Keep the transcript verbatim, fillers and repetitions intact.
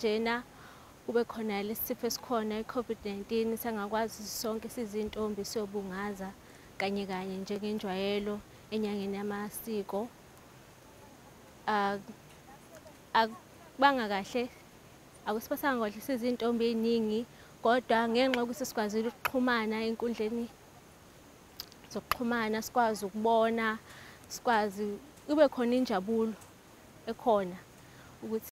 njena kube khona lesi sifo esikhona i-COVID nineteen sangakwazi sonke sizintombi siyobungaza kanye kanye njengenjwayelo enyangeni yamasiko. Akubanga kahle, akusiphathanga kahle sizintombi eziningi, kodwa ngenxa yokuthi sikwazile ukuxhumana einkundleni zokuxhumana, sikwazi ukubona, sikwazi kube khona injabulo ekhona ukuthi